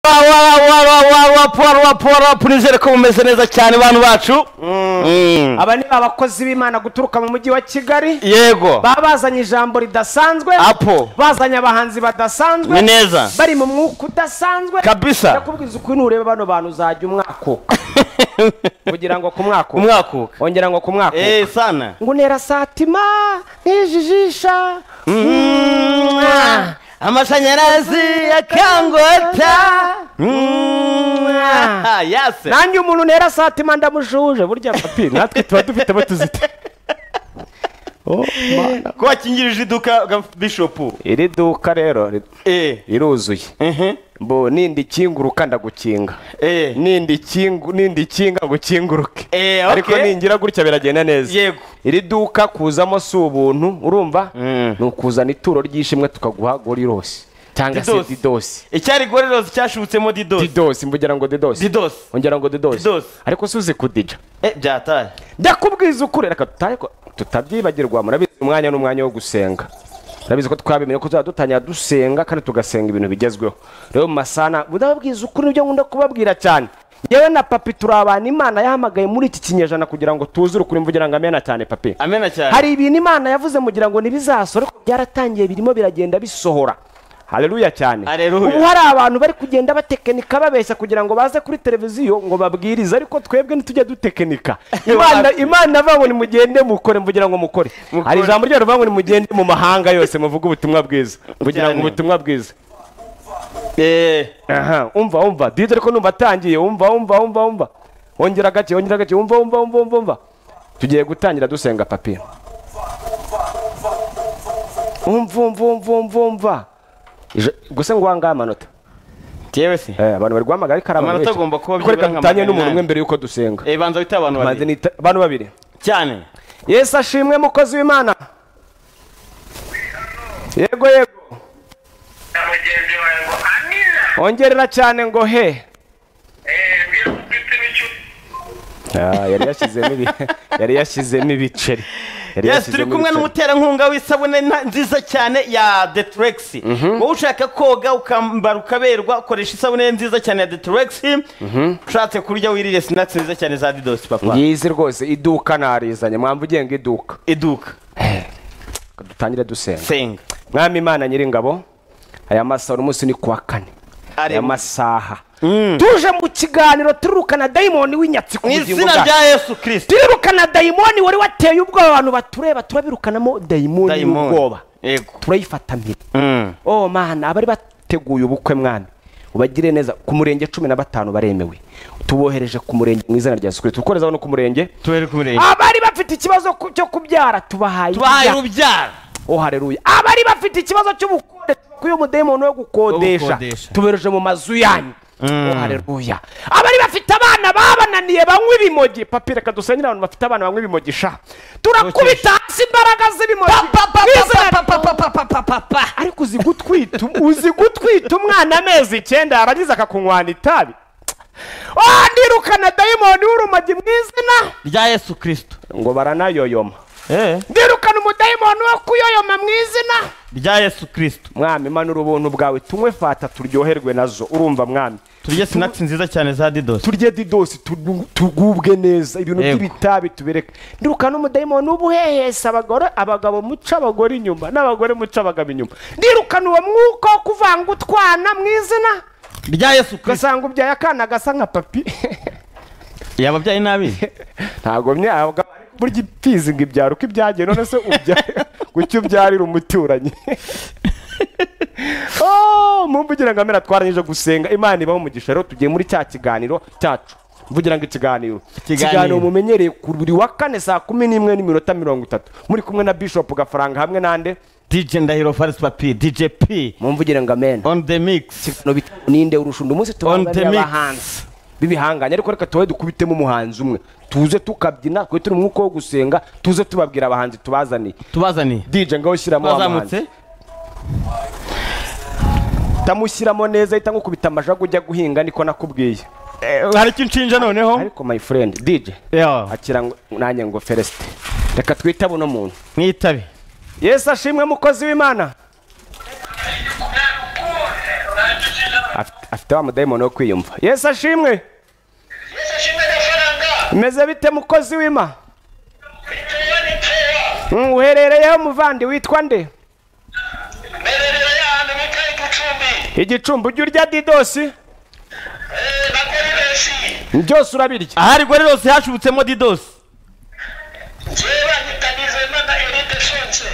Nizere ko mumeze neza cyane bantu bacu. Aba ni abakozi b'Imana guturuka mu mujyi wa Kigali. Yego. Babazanye ijambo ridasanzwe. Apo. Bazanye abahanzi badasanzwe. Ni neza. Bari mu mwuka udasanzwe. Kabisa. Ndakubwiza uko nureba bano bantu uzajya umwakuka. Kugira ngo kumwakuka. Umwakuka. Ongera ngo kumwakuka. Sana. Ngo nera satima nijijisha. Amashanyarazi yakangota. Yes. Nanjye umuntu nera satima ndamushuje burya papi natwe tuba dufite batuzite. Mana. Ko akingirije iduka Bishop. Iri duka rero iruzuye. Bo ninde kinguruka ndagukinga. Ninde kinga gukinguruke. Ariko ningira gutya biragenda neza. Yego. Iri duka kuzamo si ubuntu urumva? Nukuzana ituro ryishimwe tukaguha gorirose. Cyangwa se didosi. Icyari gorirose cyashubutsemo didosi. Didosi mvugira ngo didosi. Didosi. Ongera ngo didosi. Ariko suzi kudija. Byataye. Ndakubwiza ukuri reka tutaye ko tutabyibagirwa murabizi umwanya n'umwanya wo gusenga. Murabizi ko twabimenye ko tuzadutanya dusenga kandi tugasenga ibintu bigezweho. Rero masana budababwiza ukuri byo nkunda kubabwira cyane. Yewe na papi turabana Imana yahamagaye muri iki kinyejana kugira ngo tuzure ukuri mvugira ngo amena cyane papi. Amena cyane. Hari ibintu Imana yavuze mugira ngo nibizasore ko byaratangiye birimo biragenda bisohora. Haleluya cyane. Ubu hari abantu bari kugenda batekenika babeshya kugira ngo baze kuri televiziyo ngo babwirize ariko twebwe ntitujya dutekenika. Imana avuga ngo nimugende mukore mvugira ngo mukore. Hari ijambo ryo ruvuga ngo nimugende mu mahanga yose muvuga ubutumwa bwiza. Mvugira ngo ubutumwa bwiza. Umva DJ ariko numva atangiye umva. Ongera gake umva. Tugiye gutangira dusenga papi. Umva. Gusa ngo wanga amanota. Tewe se. Abantu bari guhamagara ikarama. Amanota agomba kuba byibura nka tanye n'umuntu umwe mbere yuko dusenga. Banza wita abantu babiri. Abantu babiri. Cyane. Yesu ashimwe mukozi w'Imana. Yego. Mugenzi wawe ngo amina. Ongerera cyane ngo he. Yari yashizemo ibiceri. Yes, turi kumwe n'umuterankunga w'isabune nziza cyane ya Detrex. Wowe ushaka koga ukambara ukaberwa ukoresha isabune nziza cyane ya Detrex. Ushatse kurya wirire snacks nziza cyane za Didos papa. Yizi rwose iduka narizanye mwamvu ugenga iduka. Dutangire dusenga. Mwami Imana Nyiringabo aya masaha umunsi ni kuwa 4. Aya masaha tuje mu kiganiro turukana daimoni w'inyatsi ku bugingo bwacu. Izina rya Yesu Kristo. Turukana daimoni wari wateye ubwoba abantu batureba turabirukanamo daimoni y'ubwoba. Yego. Turayifata mpiri. Mana abari bateguye ubukwe mwami. Ubagire neza ku murenge 15 baremewe. Tubohereje ku murenge mu izina rya Yesu Kristo. Tukoreza no ku murenge. Tuhere ku murenge. Abari bafite ikibazo cyo kubyara tubahaye urubyaro. Haleluya. Abari bafite ikibazo cy'ubukode kuyo mudemoni wo gukodesha tubereje mu mazu yanyu. Haleluya. Abari bafite abana babananiye banywa ibimogi papira kadusenyira abantu bafite abana banywa ibimogi sha turakubita hasi imbaraga z'ibimogi ariko uzi gutwita umwana amezi 9 yaragize akakunywana itabi. Ndirukana daimoni w'urumogi mu izina rya Yesu Kristo ngo baranayoyoma. Ndirukana umudaimoni wo kuyoyoma mu izina rya Yesu Kristo. Mwami manura ubuntu bwawe tunywe fata turyoherwe nazo urumva mwami. Turye snacks nziza cyane za Didos. Turye Didos tugubwe neza ibintu by'ibitabi tubereka. Ndirukana umudaimoni w'ubuhehesa abagabo muca abagore inyuma n'abagore muca abagabo inyuma. Ndirukana uwo mwuka wo kuvanga utwana mu izina rya Yesu Kristo. Gasanga ubyaye akana gasa nka papi. Yababyaye nabi. Ntago myaga burya ipfizi ngo ibyaro uko ibyagiye none se gucyo ubyarira umuturanyi. Mumvugira ngo amera twaranyije gusenga Imana ibaho umugisha rero tugiye muri cya kiganiro cyacu. Mvugira ngo ikiganiro mumenyereye ku buri wa 4 saa 11:30 muri kumwe na Bishop Gafaranga hamwe nande DJ Ndahiro Faris Papi DJ P. Mumvugira ngo amen. On the mix. Ninde urusha umunsi tubanganya abahanzi. Bibihanganye ariko reka tuwe dukubitemo umuhanzi umwe. Tuze tukabyina kwe turi umwuko wo gusenga tuze tubabwira abahanzi tubazaniye DJ ngaho shyiramo abahanzi tamushyiramo neza ahita ngukubita amajago ujya guhinga niko nakubwiye. Hari kinshinja noneho ariko my friend DJ akira nanjye ngo first reka twitabo no muntu mwitabe. Yesu ashimwe mukozi w'Imana. afite wa mudayimoni wo kwiyumva. Yesu ashimwe. Yesu ashimwe gafaranga. Meze bite mukozi w'Imana? Uherereyeho muvandi witwa nde? Merereye ahantu bita Igicumbi. Igicumbi ujya urya didosi? Na Gorirosi. Byose urabirya. Ahari Gorirosi hashubutsemo didosi. Jewe nyitanize mana Elite Sonse.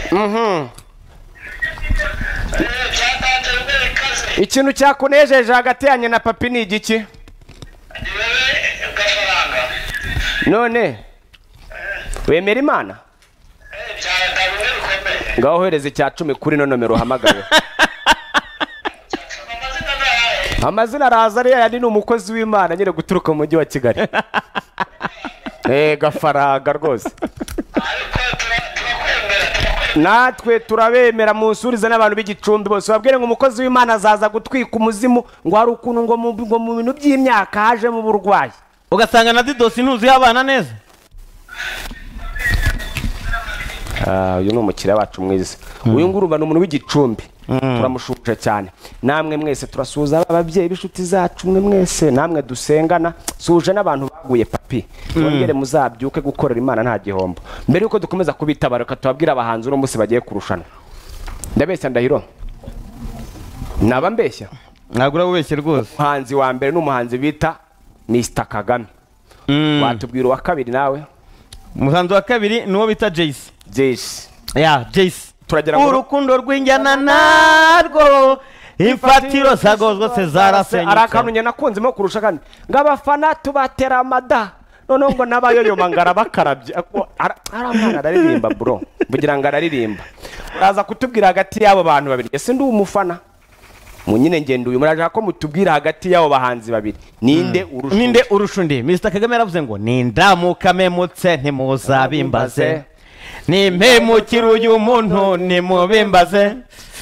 Byatanze ubwekaze. Ikintu cyakunejeje hagati yanjye na papi ni igiki? Niwe gafaranga. None wemera Imana? Ngaho ohereza icya 10 kuri no nomero uhamagaye. Amazina araza ari yandi ni umukozi w'Imana nyine guturuka mu mujyi wa Kigali. Gafaranga rwose. Natwe turabemera musuriza n'abantu b'Igicumbi bose babwire ngo umukozi w'Imana azaza gutwika umuzimu ngo hari ukuntu ngo mu bintu by'imyaka haje mu burwayi. Ugasanga na didosi ntuzi y'abana neza. Uyu ni umukiriya wacu mwiza. Uyu ngurumba ni umuntu w'Igicumbi. Turamushuje cyane. Namwe mwese turasuhuza ababyeyi b'inshuti zacu mwe mwese namwe dusengana. Suje n'abantu baguye papi. Twongere muzabyuke gukorera Imana nta gihombo. Mbere yuko dukomeza kubitabaruka tubabwira abahanzi uno munsi bagiye kurushana. Ndabeshya Ndahiro. Naba mbeshya. Nagura ubeshye rwose. Umuhanzi wa mbere n'umuhanzi bita Mr Kagame. Watubwira wa kabiri nawe? Umuhanzi wa kabiri nuwo bita Jace. Jace. Turagira urukundo rw'injyana narwo imfatiro zagozwe se zarasenyutse. Arakanunye nakunzemo kurusha kandi ngabafana tubatera amada none ngo nabayoyoma ngara bakarabye aramwana araririmba bro bugira ngo araririmba. Uraza kutubwira hagati y'abo bantu babiri. Ese ndi umufana munyine ngende uyu muraje ko mutubwira hagati y'abo bahanzi babiri ninde urusha undi. Mr Kagame yaravuze ngo nindamukamemutse ntimuzabimbaze nimpemukira uyu muntu nimubimbaze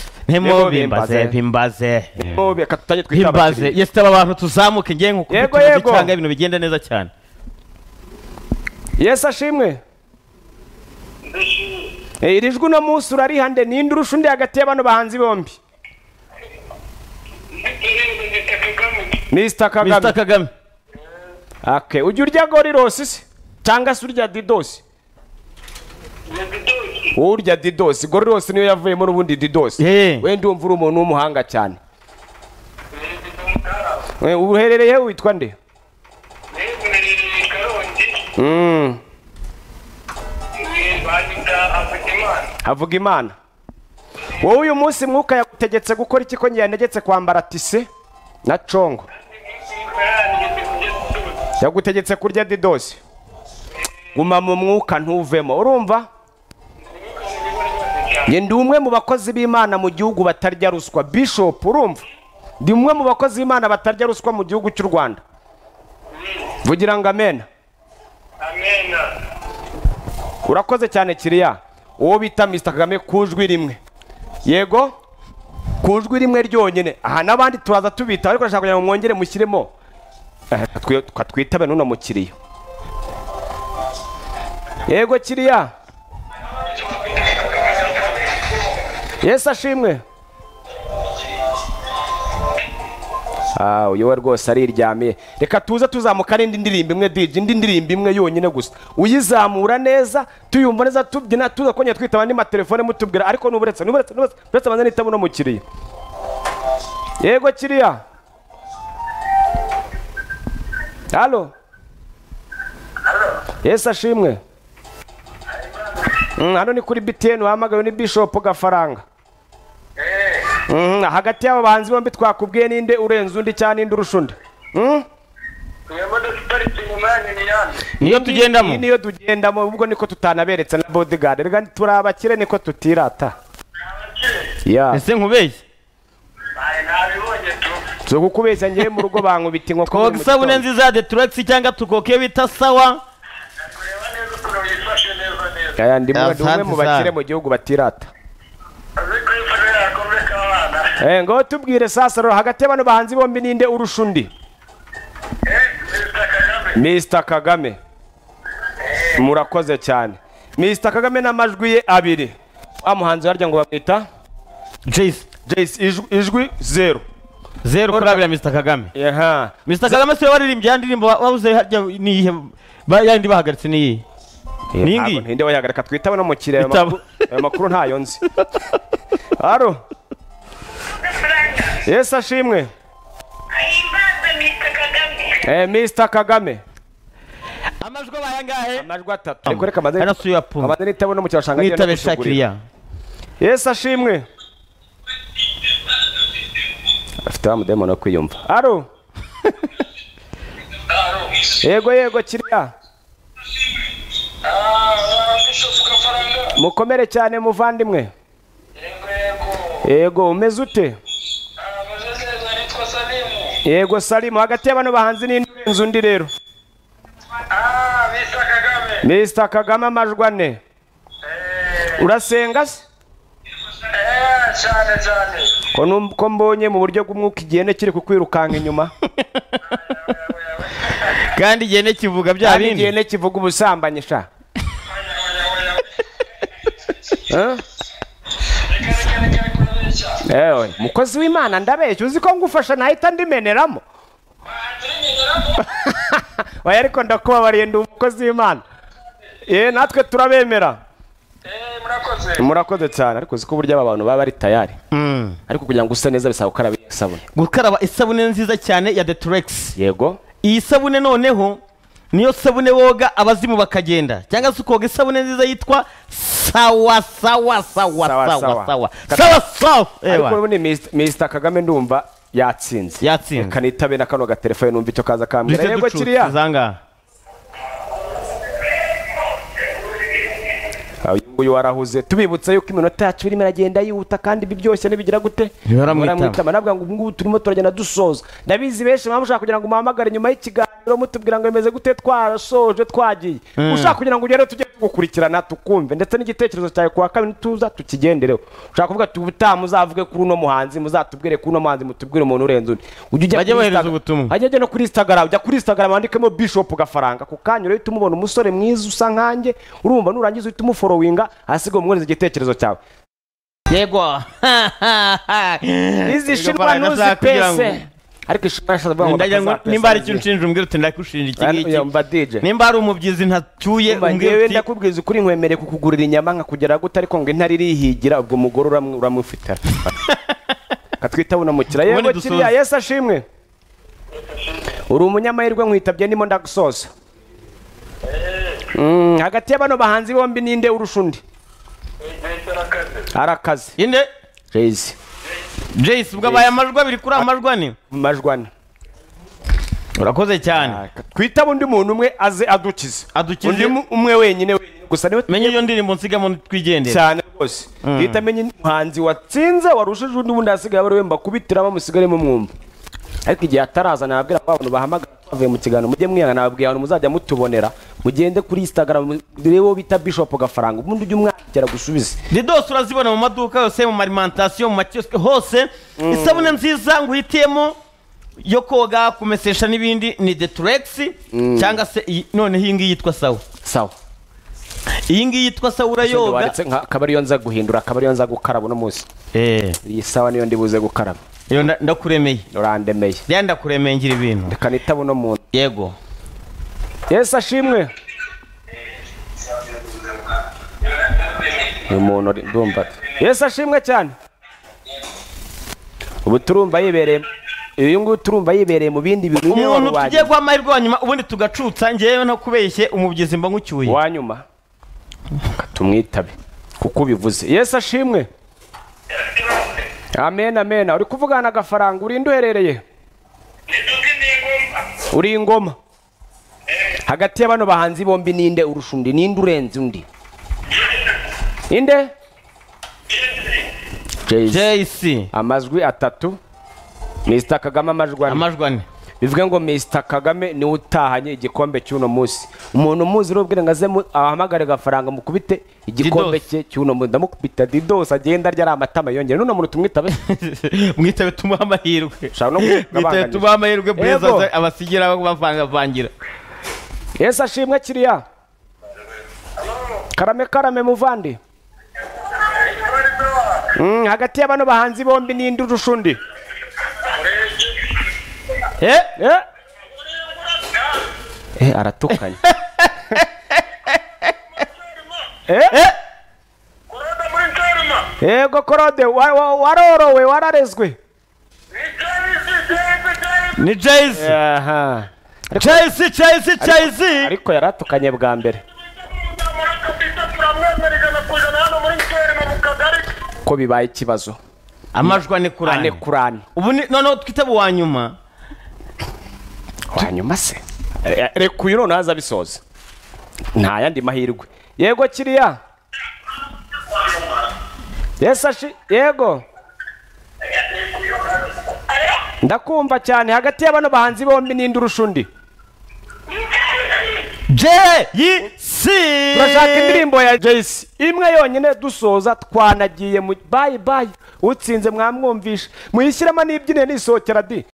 bimbaze. Yesi aba bantu tuzamuke ngiye nko kubitanga ibintu bigenda neza cyane. Yesu ashimwe. Iri jwi no munsi urarihande ninde urusha undi hagati y'abantu bahanzi bombi? Mr Kagame. Okay, ujya urya Gorirosi se cyangwa se urya didosi? Urya didosi. Gorirosi niyo yavuyemo n'ubundi didosi. Wende umva uri umuntu w'umuhanga cyane. Uherereye witwa nde? Havuga Imana. Wowe uyu munsi mwuka yagutegetse gukora iki ko ngiye yanegetse kwambara tise na congo? Yagutegetse kurya didosi. Guma mu mwuka ntuvemo. Urumva? Ndi umwe mu bakozi b'Imana mu gihugu batarya ruswa. Bishop urumva? Ndi umwe mu bakozi b'Imana batarya ruswa mu gihugu cy'u Rwanda. Vugira ngo amen. Amen. Urakoze cyane kiriya. Uwo bita Mr Kagame kujwi rimwe. Yego? Kujwi rimwe ryonyine. Aha nabandi turaza tubita ariko nashaka kugira ngo mwongere mushyiremo. Twitabe nuno mukiriya. Yego kiriya. Yesu ashimwe. Uyu rwose ariryamiye. Reka tuze tuzamuka n'indi ndirimbo imwe DJ, indi ndirimbo imwe yonyine gusa. Uyizamura neza, tuyumva neza tubyina tuza kongera twitaba n'ima telefone mutubwira ariko nuburetse manze nitabo no mukiriya. Yego kiriya. Halo. Yesu ashimwe. Hano ni kuri BTN wahamagaye ni Bishop Gafaranga. Hagati y'abo bahanzi bombi twakubwiye ninde urenze undi cyane ninde urusha undi? Niyo tugendamo ubwo niko tutanaberetse na bodyguard. Rega turabakire niko tutirata. Ese nkubeshye? Nabibonye tu. Zo kukubeshya ngiye mu rugo bankubita inkoko. Ko gisabune nziza de Trax cyangwa tukoke bita sawa. Ndimwe mu bakire mu gihugu batirata. Ngo tubwire sasa ro hagati y'abantu bahanzi bombi ninde urusha undi? Mr Kagame. Murakoze cyane. Mr Kagame n'amajwi ye abiri. Wa muhanzi harya ngo bamwita Jace ijwi 0. 0 kuri abiri Mr Kagame. Aha. Mr Kagame se waririmbye indirimbo wabuze harya niyihe yandi bahagaritse niyi. Ningi. Ninde wayagarika twitaba no mu kirere makuru ntayo nzi. Aro. Yes ashimwe. Mr Kagame. Amajwi bayangahe? Amajwi 3. Ariko reka maze. Anasuye apu. Abana nitabo no mu kirashanga giye. Nitabe Shakiriya. Yes ashimwe. Afite amudemo no kwiyumva. Aro. Yego Kiriya. Mukomere cyane muvandimwe. Yego umeze ute? Yego Salimu hagati y'abantu bahanze n'inzu undi rero. Mr Kagame amajwi 4. Urasenga se? Cyane. Ko mbonye mu buryo bw'umwuka igihene kiri kukwirukanka inyuma. Kandi igihene kivuga bya bindi. Igihene kivuga ubusambanyi sha. Mukozi w'Imana ndabeshye uzi ko ngufasha nahita ndimeneramo. Oya ariko ndakubabariye ndi umukozi w'Imana. Natwe turabemera. Murakoze cyane ariko uzi ko burya abantu baba bari tayari. Ariko kugira ngo use neza bisaba gukaraba isabune. Gukaraba isabune nziza cyane ya Detrex. Yego. Iyi sabune noneho niyo sabune woga abazimu bakagenda. Cyangwa se ukoga isabune nziza yitwa sawa. Ariko ni Mr Kagame ndumva yatsinze. Kanitabe na kano gatelefone numva icyo kaza kambira. Yego Kiriya. Zanga. Uyu warahuze tubibutsa yuko iminota yacu irimo iragenda yihuta kandi bibyoshye nibigira gute muramwitama nabwo ngo ngubu turimo turagenda dusoza ndabizi benshi mushaka kugira ngo muhamagare nyuma y'ikiganiro mutubwira ngo imeze gute twarasoje twagiye ushaka kugira ngo ugere tujye gukurikirana tukumve ndetse n'igitekerezo cyawe kwa kabiri tuza tukigendereho ushaka kuvuga tubutamu uzavuge kuri uno muhanzi muzatubwire kuri uno muhanzi mutubwire umuntu urenze undi ujye bohereza ubutumwa ajye no kuri Instagram ujya kuri Instagram wandikemo Bishop Gafaranga ku kanyuro uhita umubona umusore mwiza usa nkanjye urumva nurangiza uhita umufollowinga asigo mweze igitekerezo cyawe yego izi shirwa nuzi pese ariko ishasha bwa nimba ari ikintu nshinje umbwira uti ndakushinja iki ngiki nimba ari umubyizi ntacyuye umbwira uti ndakubwiza ukuri nkwemere kukugurira inyama nka kugera gute ariko ngo intari rihigira ubwo mugoro uramufita katwita bunamukira yego Kiriya Yesu ashimwe uri umunyamahirwe nkwitabye ndimo ndagusoza hagati y'abano bahanzi bombi ninde urusha undi arakaze inde Jace ubwo baye amajwi abiri kuri amajwi ane amajwi urakoze cyane twitaba undi muntu umwe aze adukize undi umwe wenyine gusa niwe menye iyo ndirimbo nsigamo twigendera cyane rwose twita menye umuhanzi watsinze warushije undi ubundi asigaye bari wemba kubitira bamusigare mu mwumva ariko igihe ataraza nababwira abantu bahamagara bavuye mu kiganiro mujye mwiyanga nababwiye abantu muzajya mutubonera mugende kuri Instagram rero bita Bishop Gafaranga ubundi ujye umwakira gusubiza Didos urazibona mu maduka yose mu alimentation mu makioske hose isabune nziza nguhitiyemo yo koga kumesesha n'ibindi ni Detrex cyangwa se none hingi yitwa sawa iyi ngiyi yitwa sawa urayoga akabari yo nza guhindura akabari yo nza gukaraba no munsi iyi sawa niyo ndibuze gukaraba iyo ndakuremeye urandemeye ya ndakuremeye ngira ibintu reka nitabo no muntu yego Yesu ashimwe umuntu ndumva Yesu ashimwe cyane ubu turumva yibereye uyu nguyu turumva yibereye mu bindi bintu umuntu tugiye guha amahirwe wanyuma ubundi tugacutsa ngewe no kubeshye umubyizi mba nkucyuye wanyuma tumwitabe kuko bivuze Yesu ashimwe amen uri kuvugana na Gafaranga uri nduherereye uri ingoma hagati y'abano bahanzi bombi ninde urusha undi ninde urenze undi inde JC amajwi 3 Mr Kagame amajwi 4 bivuga ngo Mr Kagame ni utahanye igikombe cy'uno munsi umuntu muzi rubwire ngaze ahamagare Gafaranga mukubite igikombe cye cy'uno munsi ndamukubita Didos agenda ryari amatama yongera none umuntu tumwitabe mwitabe tumuha amahirwe mwitabe tumuha amahirwe beza abasigira bavangira Yesu ashimwe Kiriya karame muvandi hagati y'abano bahanzi bombi ninde urusha undi aratukanye. Yego Korode, warorowe wararezwe. Ni Jayce. Aha. Jayce. Ariko yaratukanye bwa mbere. Ko bibaye ikibazo. Amajwi ane kurane. Ubu noneho twitaba wa nyuma. Wa nyuma se. Reka uyu none haza bisoza. Nta yandi mahirwe. Yego kiriya. Yego. Ndakumva cyane hagati y'abano bahanzi bombi ninde urusha undi? Jayce. Turashaka indirimbo ya Jayce imwe yonyine dusoza twanagiye mu bye utsinze mwamwumvisha muyishyiramo n'ibyine nisokera di